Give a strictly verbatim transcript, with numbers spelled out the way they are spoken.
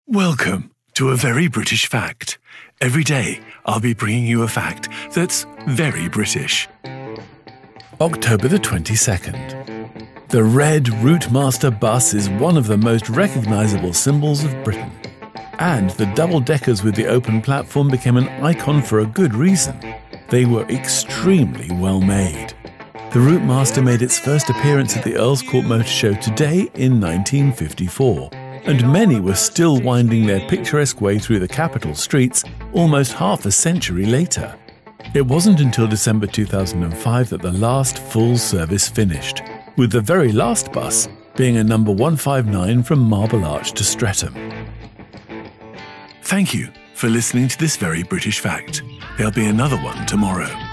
Welcome to A Very British Fact. Every day, I'll be bringing you a fact that's very British. October the twenty-second. The red Routemaster bus is one of the most recognisable symbols of Britain. And the double-deckers with the open platform became an icon for a good reason. They were extremely well made. The Routemaster made its first appearance at the Earl's Court Motor Show today in nineteen fifty-four. And many were still winding their picturesque way through the capital streets almost half a century later. It wasn't until December two thousand five that the last full service finished, with the very last bus being a number one five nine from Marble Arch to Streatham. Thank you for listening to this very British fact. There'll be another one tomorrow.